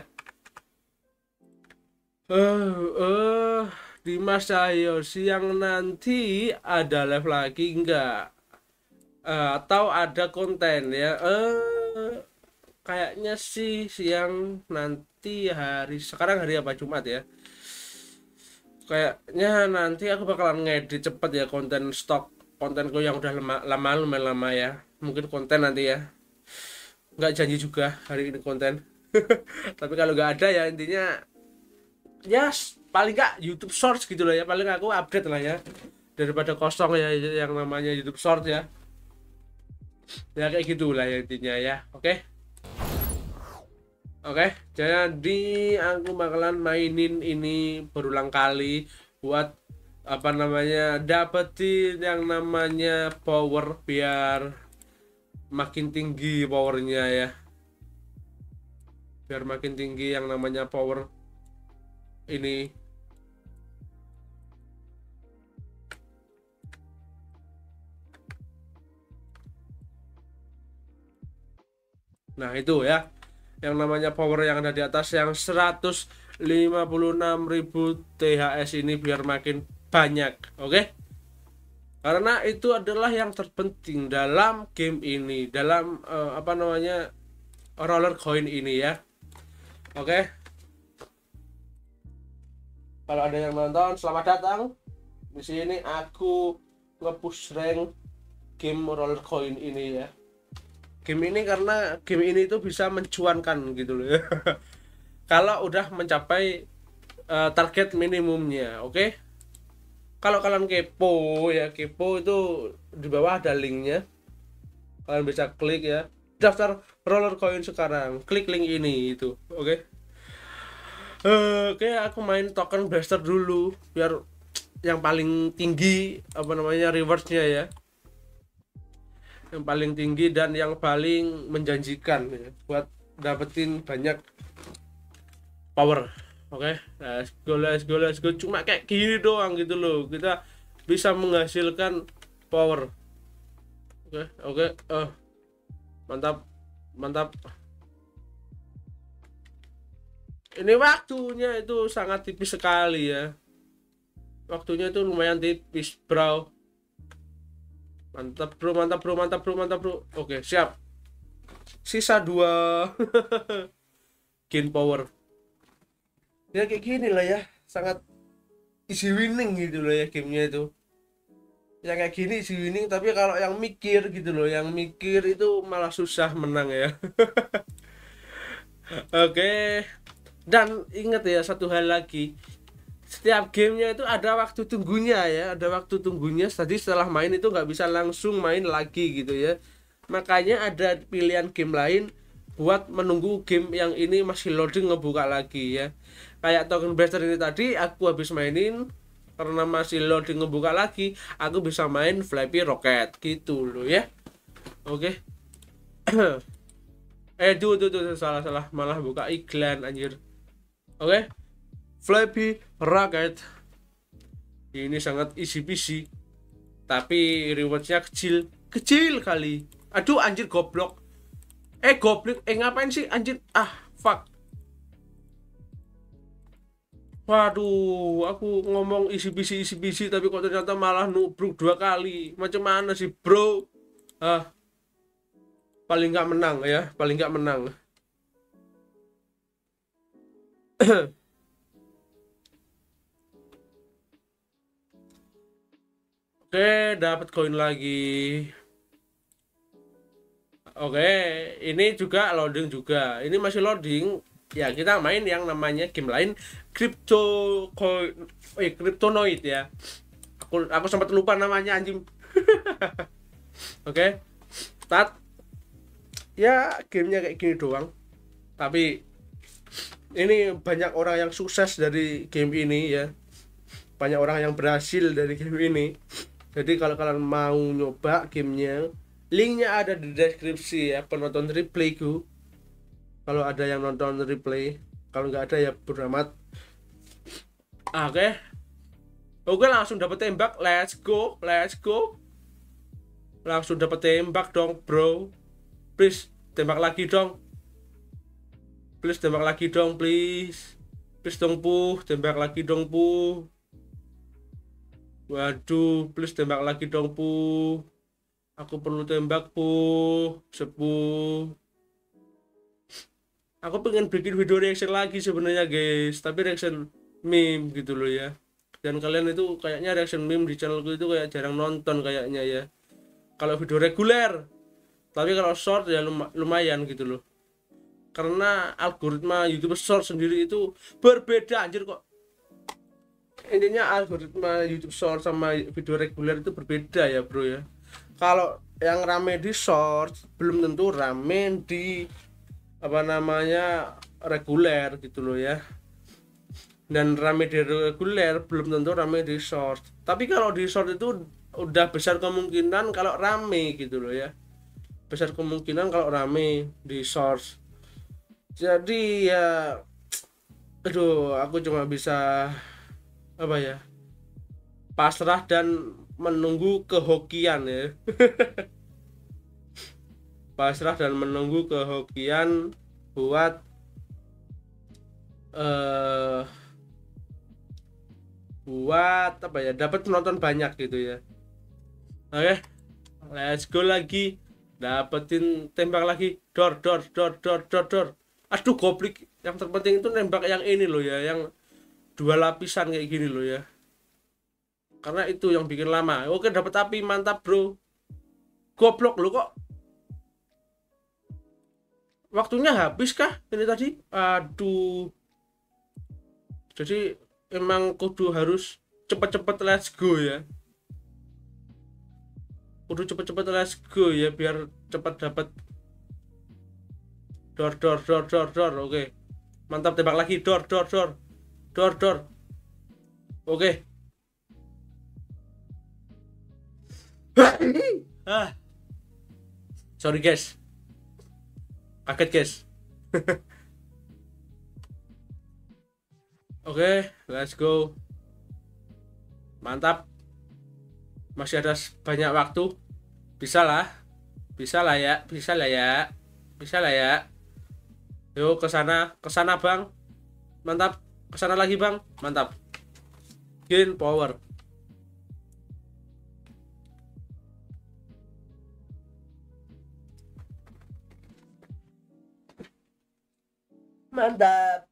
Eh, uh, uh, Dimas Cahyo, siang nanti ada live lagi enggak? Uh, atau ada konten ya? Eh, uh, kayaknya sih siang nanti hari sekarang hari apa, Jumat ya? Kayaknya nanti aku bakalan ngedit cepet ya konten stok kontenku yang udah lama lama lumayan lama ya. Mungkin konten nanti ya, nggak janji juga hari ini konten. Tapi kalau nggak ada ya intinya ya paling nggak YouTube Shorts gitu lah ya, paling aku update lah ya daripada kosong ya yang namanya YouTube Shorts ya. Ya kayak gitulah ya intinya ya. Oke. Oke, jadi aku bakalan mainin ini berulang kali buat apa namanya dapetin yang namanya power biar makin tinggi powernya ya, biar makin tinggi yang namanya power ini. Nah itu ya yang namanya power yang ada di atas yang seratus lima puluh enam ribu T H S ini biar makin banyak. Oke, okay? Karena itu adalah yang terpenting dalam game ini, dalam uh, apa namanya roller coin ini ya. Oke, okay? Kalau ada yang nonton selamat datang. Di sini aku nge-push rank game roller coin ini ya. Game ini karena game ini itu bisa mencuankan gitu loh ya. Kalau udah mencapai uh, target minimumnya, oke? Okay? Kalau kalian kepo ya, kepo itu di bawah ada linknya. Kalian bisa klik ya. Daftar roller coin sekarang. Klik link ini itu, oke? Okay? Uh, oke, okay, aku main token blaster dulu biar yang paling tinggi apa namanya rewardnya ya. Yang paling tinggi dan yang paling menjanjikan ya, buat dapetin banyak power. Oke, okay? Let's go, let's go, let's go. Cuma kayak gini doang gitu loh, kita bisa menghasilkan power. Oke, okay, oke, okay. uh, mantap, mantap. Ini waktunya itu sangat tipis sekali ya. Waktunya itu lumayan tipis, bro. Mantap bro, mantap bro, mantap bro, mantap bro. Oke, siap. Sisa dua. Gain power. Ya kayak gini lah ya. Sangat easy winning gitu loh ya gamenya itu. Yang kayak gini easy winning, tapi kalau yang mikir gitu loh, yang mikir itu malah susah menang ya. Oke. Dan ingat ya satu hal lagi. Setiap gamenya itu ada waktu tunggunya ya, ada waktu tunggunya. Tadi setelah main itu nggak bisa langsung main lagi gitu ya. Makanya ada pilihan game lain buat menunggu game yang ini masih loading ngebuka lagi ya. Kayak Token Blaster ini tadi aku habis mainin, karena masih loading ngebuka lagi, aku bisa main Flappy Rocket gitu loh ya. Oke. eh tuh tuh tuh salah salah malah buka iklan anjir. Oke. Flappy Rocket ini sangat easy peasy, tapi rewardnya kecil kecil kali. Aduh anjir goblok. Eh goblok, eh ngapain sih anjir? Ah fuck. Waduh, aku ngomong isi bisi isi bisi tapi kok ternyata malah nubruk dua kali. Macam mana sih bro? Ah, paling nggak menang ya, paling nggak menang. Oke, dapat koin lagi. Oke, ini juga loading juga. Ini masih loading. Ya, kita main yang namanya game lain, Crypto Coin, eh Cryptonoid ya. Aku aku sempat lupa namanya anjing. Oke. Start. Ya, gamenya kayak gini doang. Tapi ini banyak orang yang sukses dari game ini ya. Banyak orang yang berhasil dari game ini. Jadi kalau kalian mau nyoba gamenya, linknya ada di deskripsi ya, penonton replayku. Kalau ada yang nonton replay, kalau nggak ada ya bodo amat. Oke, oke langsung dapat tembak, let's go, let's go. Langsung dapat tembak dong bro, please tembak lagi dong, please tembak lagi dong, please, please dong puh, tembak lagi dong puh. Waduh, please tembak lagi dong puh. Aku perlu tembak puh, sepuh. Aku pengen bikin video reaction lagi sebenarnya guys, tapi reaction meme gitu loh ya. Dan kalian itu kayaknya reaction meme di channelku itu kayak jarang nonton kayaknya ya. Kalau video reguler, tapi kalau short ya lumayan gitu loh. Karena algoritma YouTube short sendiri itu berbeda anjir kok. Intinya algoritma YouTube short sama video reguler itu berbeda ya bro ya. Kalau yang rame di short belum tentu rame di apa namanya reguler gitu loh ya. Dan rame di reguler belum tentu rame di short. Tapi kalau di short itu udah besar kemungkinan kalau rame gitu loh ya. Besar kemungkinan kalau rame di short. Jadi ya aduh aku cuma bisa apa ya, pasrah dan menunggu kehokian ya. Pasrah dan menunggu kehokian buat eh buat apa ya, dapat penonton banyak gitu ya. Oke, let's go lagi, dapetin tembak lagi, dor dor dor dor dor dor. Aduh goblik, yang terpenting itu nembak yang ini loh ya, yang dua lapisan kayak gini loh ya, karena itu yang bikin lama. Oke dapat api, mantap bro. Goblok lo kok waktunya habis kah ini tadi? Aduh, jadi emang kudu harus cepet-cepet let's go ya, kudu cepet-cepet let's go ya biar cepat dapat dor dor dor dor dor. Oke mantap, tembak lagi, dor dor dor dor dor. Oke. Ah sorry guys, kaget guys. Oke let's go, mantap, masih ada banyak waktu, bisa lah, bisa lah ya, bisa lah ya, bisa lah ya. Yuk ke sana, ke sana bang, mantap, ke sana lagi bang, mantap, gain power. Mantap.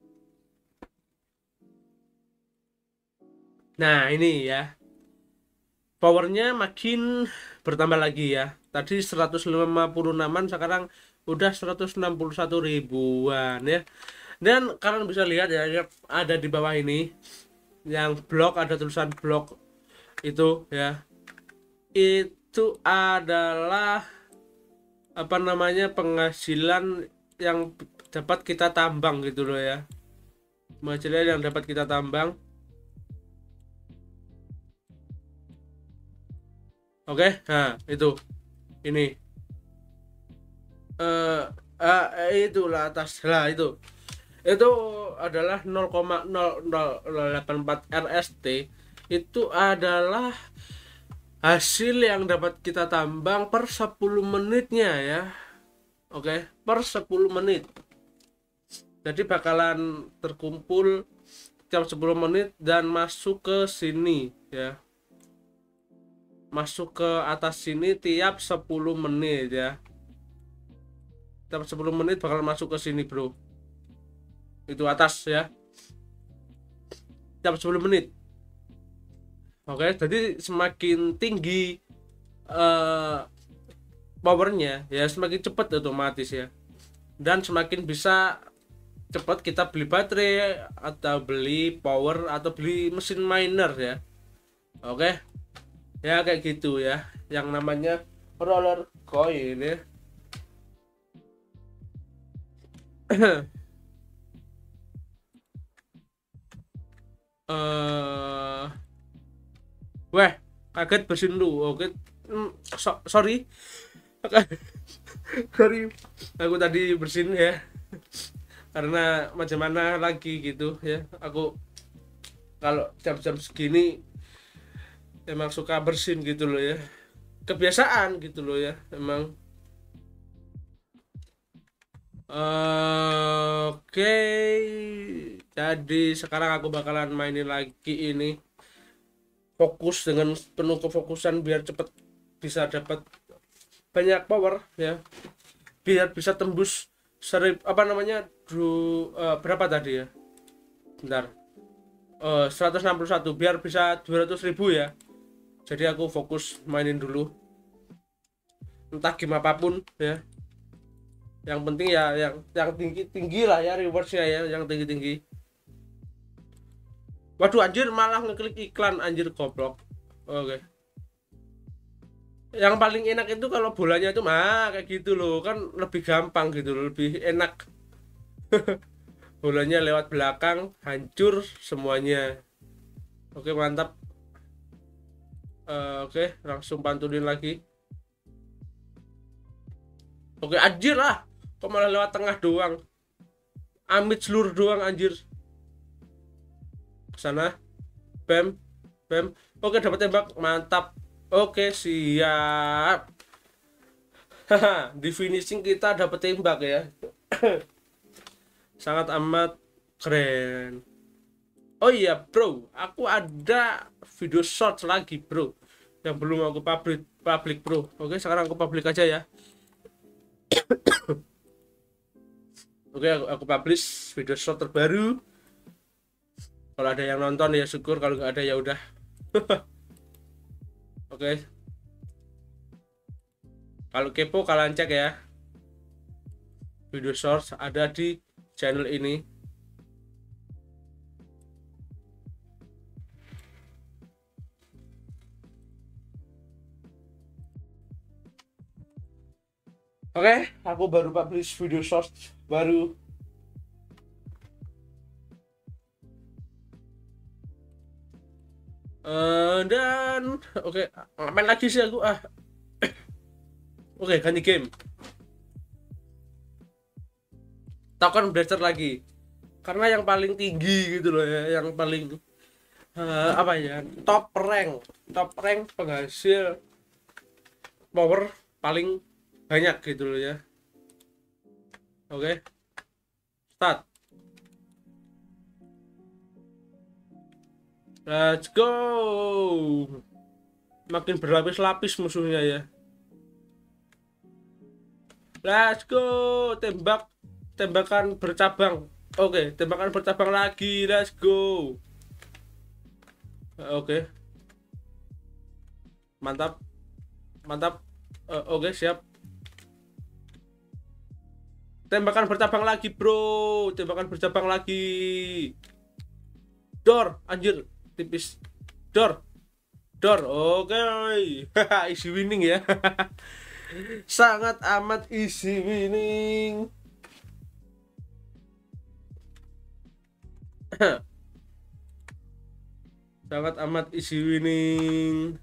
Nah, ini ya. Powernya makin bertambah lagi ya. Tadi seratus lima puluh enam-an, sekarang udah seratus enam puluh satu ribuan ya. Dan kalian bisa lihat ya, ya, ada di bawah ini yang blok, ada tulisan blok itu ya. Itu adalah apa namanya, penghasilan yang dapat kita tambang gitu loh ya. Penghasilan yang dapat kita tambang. Oke, nah itu ini eh uh, itulah atas lah itu itu adalah nol koma nol nol delapan empat R S T. Itu adalah hasil yang dapat kita tambang per sepuluh menitnya ya. Oke, per sepuluh menit. Jadi bakalan terkumpul tiap sepuluh menit dan masuk ke sini ya. Masuk ke atas sini tiap sepuluh menit ya. Tiap sepuluh menit bakal masuk ke sini, bro. Itu atas ya. Tiap sepuluh menit. Oke, jadi semakin tinggi uh, powernya ya, semakin cepat otomatis ya. Dan semakin bisa cepat kita beli baterai atau beli power atau beli mesin miner ya. Oke. Ya kayak gitu ya, yang namanya roller coin ya. uh, Weh, kaget bersin lu. Oke. Mm, so, sorry. Sorry. Aku tadi bersin ya. Karena macam mana lagi gitu ya. Aku kalau jam-jam segini emang suka bersin gitu loh ya. Kebiasaan gitu loh ya, emang. Uh, Oke. Okay. Jadi sekarang aku bakalan mainin lagi ini. Fokus dengan penuh kefokusan biar cepet bisa dapat banyak power ya. Biar bisa tembus serip apa namanya? Du, uh, berapa tadi ya? Bentar. Uh, seratus enam puluh satu biar bisa dua ratus ribu ya. Jadi aku fokus mainin dulu. Entah gimana apapun ya. Yang penting ya yang yang tinggi tinggi lah ya rewardsnya ya, yang tinggi tinggi. Waduh anjir, malah ngeklik iklan anjir, goblok. Oke. Yang paling enak itu kalau bolanya itu mah kayak gitu loh, kan lebih gampang gitu loh, lebih enak. Bolanya lewat belakang, hancur semuanya. Oke, mantap. Uh, Oke, langsung pantulin lagi. Oke, anjir lah. Kok malah lewat tengah doang. Amit seluruh doang anjir. Sana. Bam. Bam. Oke, dapat tembak. Mantap. Oke, siap. Haha, di finishing kita dapat tembak ya. Sangat amat keren. Oh iya, bro. Aku ada video short lagi, bro. Yang belum aku publik, publik, bro. Oke, sekarang aku publik aja ya. Oke, aku, aku publish video short terbaru. Kalau ada yang nonton ya syukur, kalau nggak ada ya udah. Oke. Kalau kepo kalian cek ya. Video short ada di channel ini. Oke, aku baru publish video short baru. Uh, dan oke, okay, ngapain lagi sih aku ah. Oke, okay, ganti game. Token blaster lagi. Karena yang paling tinggi gitu loh ya, yang paling uh, apa ya? Top rank, top rank penghasil power paling banyak gitu loh ya. Oke. Okay. Start. Let's go. Makin berlapis-lapis musuhnya ya. Let's go. Tembak. tembakan bercabang. Oke, tembakan bercabang lagi. Let's go. Oke. Mantap. Mantap. Uh, Oke, siap. Tembakan bercabang lagi, bro. Tembakan bercabang lagi. Dor, anjir, tipis. Dor. Dor. Oke. Easy winning ya. Sangat amat easy winning. Sangat amat easy winning.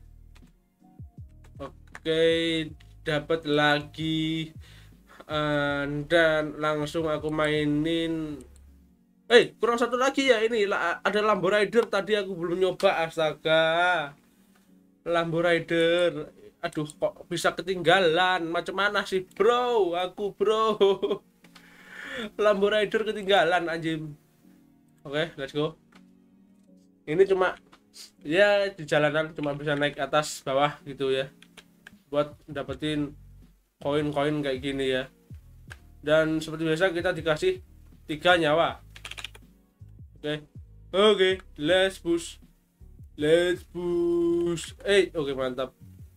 Oke, dapat lagi. Uh, dan langsung aku mainin. Eh, kurang satu lagi ya ini. Ada Lambo Rider tadi aku belum nyoba, astaga. Lambo Rider. Aduh, kok bisa ketinggalan? Macam mana sih, bro? Aku, bro. Lambo Rider ketinggalan anjing. Oke, let's go. Ini cuma ya di jalanan cuma bisa naik atas bawah gitu ya. Buat dapetin koin-koin kayak gini ya. Dan seperti biasa kita dikasih tiga nyawa. Oke. Oke, let's push. Let's push. Eh, oke, mantap.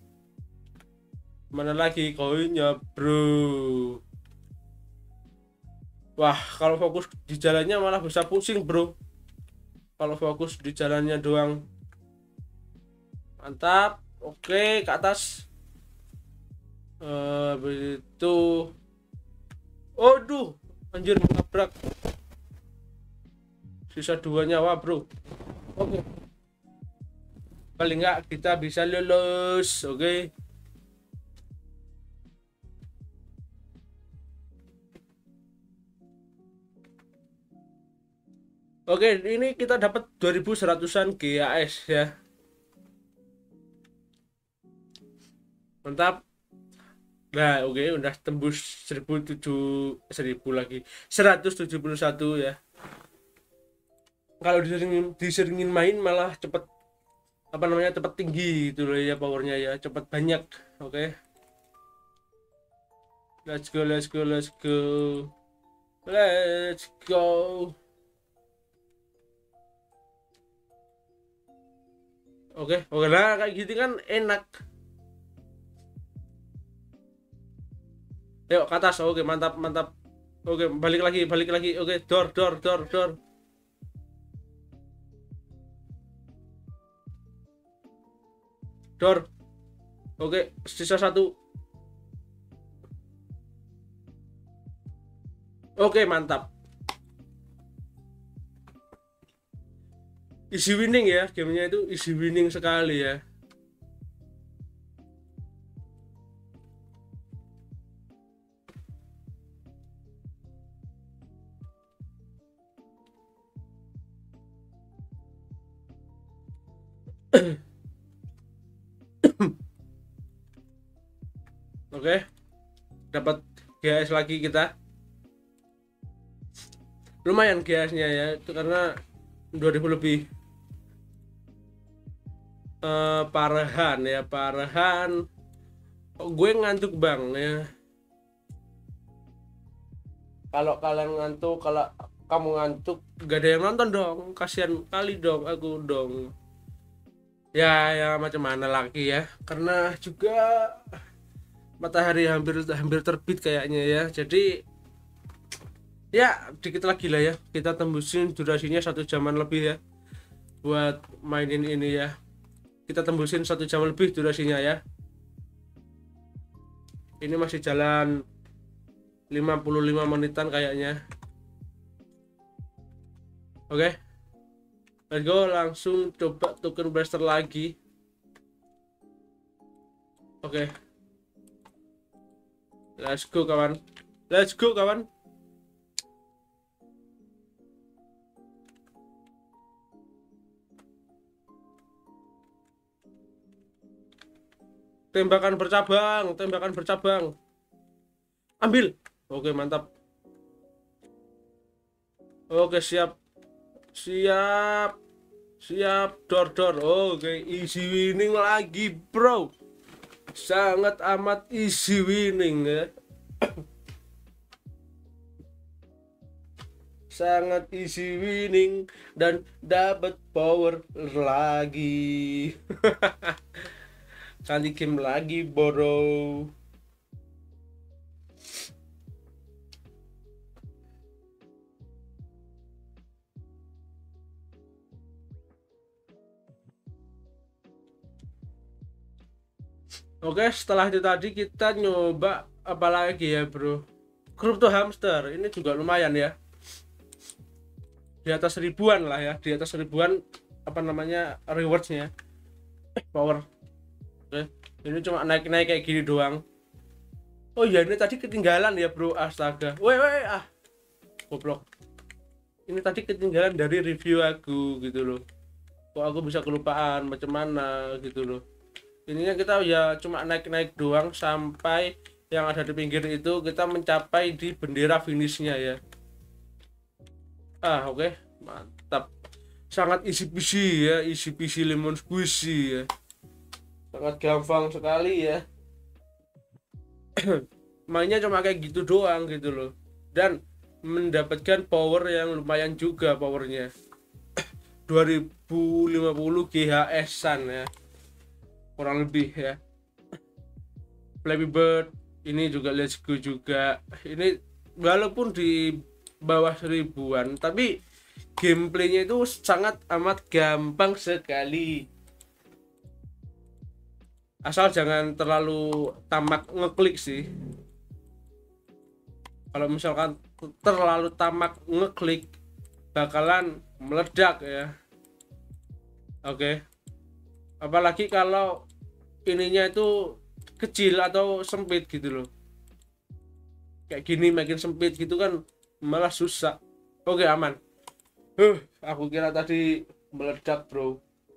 Mana lagi koinnya, bro? Wah, kalau fokus di jalannya malah bisa pusing, bro. Kalau fokus di jalannya doang. Mantap. Oke, ke atas. Uh, begitu. Aduh, anjir, menabrak. Sisa dua nyawa, bro. Oke. Paling nggak kita bisa lulus. Oke. Oke, ini kita dapat dua ribu seratusan G A S ya. Mantap. Nah, oke, okay, udah tembus seribu tujuh seribu lagi. seratus tujuh puluh satu ya. Kalau diseringin, diseringin main malah cepet apa namanya? Cepet tinggi gitu loh ya powernya ya, cepet banyak. Oke. Okay. Let's go, let's go, let's go. Let's go. Oke, okay. Oke lah kayak gitu kan enak. Yuk ke atas. Oke, mantap, mantap. Oke, balik lagi, balik lagi. Oke, door, door, door, door. Door. Oke, sisa satu. Oke, mantap. Easy winning ya, gamenya itu easy winning sekali ya. Oke, dapat G A S lagi kita. Lumayan G A S-nya ya, itu karena dua ribu lebih. Uh, parahan ya, parahan. Oh, gue ngantuk bang ya. Kalau kalian ngantuk, kalau kamu ngantuk, gak ada yang nonton dong. Kasihan kali dong aku dong. Ya, ya macam mana lagi ya? Karena juga matahari hampir hampir terbit kayaknya ya. Jadi ya dikit lagi lah ya. Kita tembusin durasinya satu jaman lebih ya. Buat mainin ini ya. Kita tembusin satu jam lebih durasinya ya. Ini masih jalan lima puluh lima menitan kayaknya. Oke, okay. Let's go, langsung coba token blaster lagi. Oke, okay. Let's go kawan. Let's go kawan. Tembakan bercabang, tembakan bercabang. Ambil. Oke, mantap. Oke, siap. Siap. Siap, dor dor. Oke, easy winning lagi, bro. Sangat amat easy winning ya. sangat easy winning dan dapat power lagi. Kali game lagi bro. Oke, setelah itu tadi kita nyoba apa lagi ya bro, Crypto Hamster. Ini juga lumayan ya, di atas ribuan lah ya, di atas ribuan apa namanya rewardsnya, power. Oke, ini cuma naik-naik kayak gini doang. Oh iya, ini tadi ketinggalan ya bro, astaga. Weh weh ah, goblok. Ini tadi ketinggalan dari review aku gitu loh. Kok aku bisa kelupaan macam mana gitu loh. Ininya kita ya cuma naik-naik doang sampai yang ada di pinggir itu kita mencapai di bendera finishnya ya. Ah oke, okay. Mantap. Sangat easy peasy ya, easy peasy lemon squeezy ya. Sangat gampang sekali ya. Mainnya cuma kayak gitu doang gitu loh. Dan mendapatkan power yang lumayan juga powernya. dua ribu lima puluh G H S-an ya. Kurang lebih ya. Flappy Bird ini juga let's go juga. Ini walaupun di bawah seribuan tapi gameplaynya itu sangat amat gampang sekali. Asal jangan terlalu tamak ngeklik sih. Kalau misalkan terlalu tamak ngeklik bakalan meledak ya. Oke. Apalagi kalau ininya itu kecil atau sempit gitu loh. Kayak gini makin sempit gitu kan malah susah. Oke, aman. Huh, aku kira tadi meledak, bro.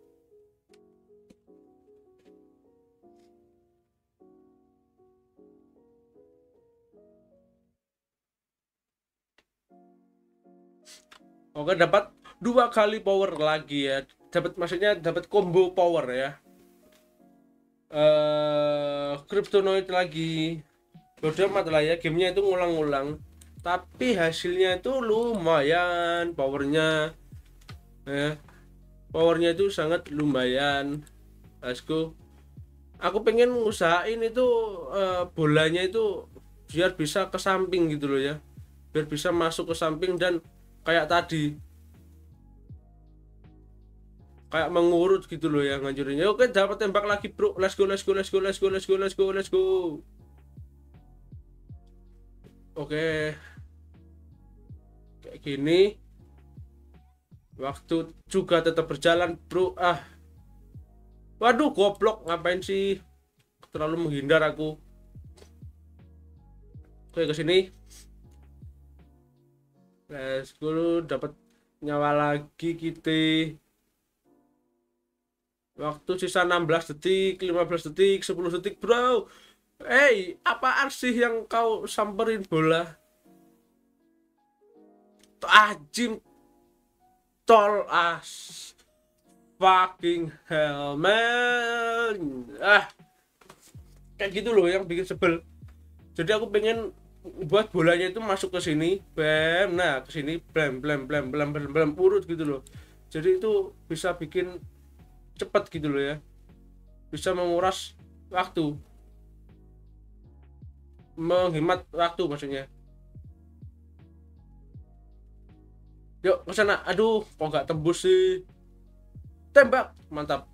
Oke, dapat dua kali power lagi ya. Dapat maksudnya dapat combo power ya. Eh, Kryptonoid lagi. Bodoh amat lah ya, gamenya itu ngulang-ngulang. Tapi hasilnya itu lumayan, powernya ya. Powernya itu sangat lumayan. Let's go. Aku pengen usahain itu eh, bolanya itu biar bisa ke samping gitu loh ya. Biar bisa masuk ke samping dan kayak tadi kayak mengurut gitu loh ya ngancurinnya. Oke, dapat tembak lagi bro. Let's go, let's go, let's go, let's go, let's go, let's go, let's go. Oke, kayak gini waktu juga tetap berjalan bro. Ah, waduh goblok, ngapain sih, terlalu menghindar aku. Oke, ke sini. Let's go, dapat nyawa lagi kita. Waktu sisa enam belas detik, lima belas detik, sepuluh detik bro. Hey, apaan sih yang kau samperin bola? Ajim tol as fucking hell man. Ah, kayak gitu loh yang bikin sebel. Jadi aku pengen buat bolanya itu masuk ke sini, bam, nah ke sini, blam blam blam blam blam blam urut gitu loh. Jadi itu bisa bikin cepat gitu loh ya, bisa menguras waktu, menghemat waktu maksudnya. Yuk ke sana. Aduh, kok nggak tembus sih. Tembak, mantap.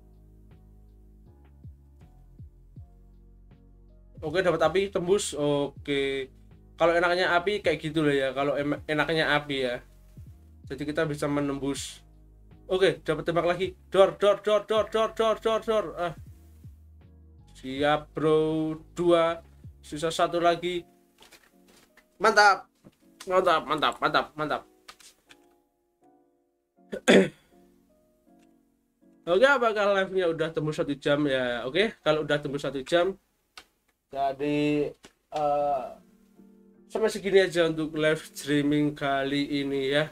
Oke, dapat api, tembus. Oke. Kalau enaknya api kayak gitu loh ya. Kalau enaknya api ya. Jadi kita bisa menembus. Oke, dapat tembak lagi. Dor, dor, dor, dor, dor, dor, dor, dor. Ah. Siap, bro. Dua. Sisa satu lagi. Mantap. Mantap, mantap, mantap, mantap. Oke, apakah live-nya udah tembus satu jam ya? Oke, kalau udah tembus satu jam, jadi uh, sampai segini aja untuk live streaming kali ini ya.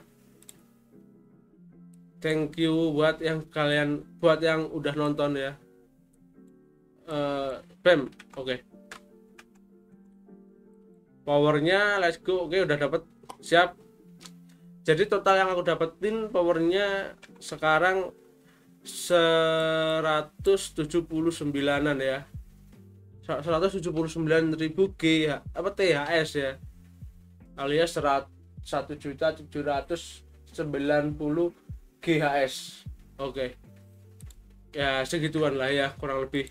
Thank you buat yang kalian, buat yang udah nonton ya. Uh, bam, oke. Okay. Powernya, let's go. Oke, okay, udah dapat. Siap. Jadi total yang aku dapetin powernya sekarang seratus tujuh puluh sembilanan ya, seratus tujuh puluh sembilan ribu G ya, apa T H S ya, alias satu juta tujuh ratus sembilan puluh G H S. Oke, ya segituan lah ya kurang lebih.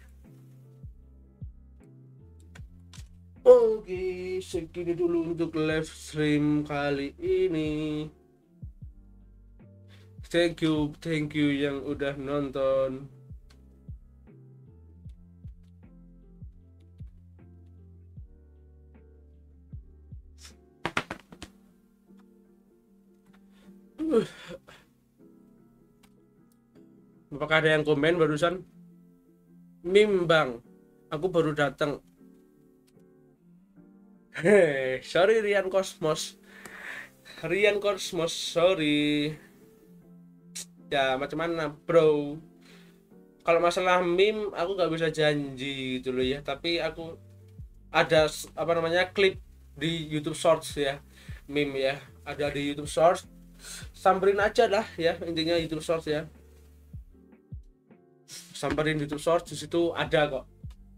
Oke, segini dulu untuk live stream kali ini. Thank you, thank you yang udah nonton. Uh. Apakah ada yang komen barusan? Mim bang, aku baru datang. Hei, sorry Rian Cosmos, Rian Cosmos, sorry. Ya macam mana bro? Kalau masalah meme aku nggak bisa janji gitu loh ya. Tapi aku ada apa namanya klip di YouTube Shorts ya, meme ya. Ada di YouTube Shorts. Samperin aja lah ya, intinya YouTube Shorts ya. Samperin YouTube Shorts, di situ ada kok.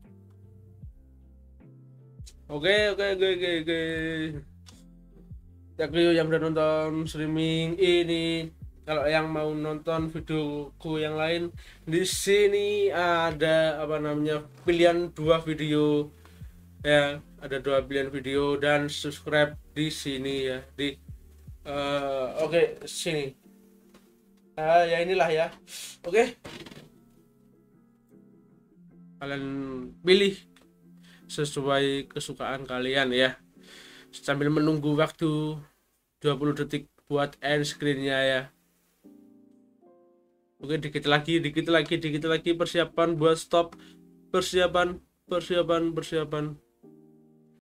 Oke oke oke oke oke. Thank you yang udah nonton streaming ini. Kalau yang mau nonton videoku yang lain, di sini ada apa namanya pilihan dua video ya, ada dua pilihan video dan subscribe di sini ya di uh, oke okay, sini uh, ya inilah ya. Oke, okay. Kalian pilih sesuai kesukaan kalian ya, sambil menunggu waktu dua puluh detik buat end screen-nya ya. Oke, dikit lagi, dikit lagi, dikit lagi, persiapan buat stop, persiapan, persiapan, persiapan.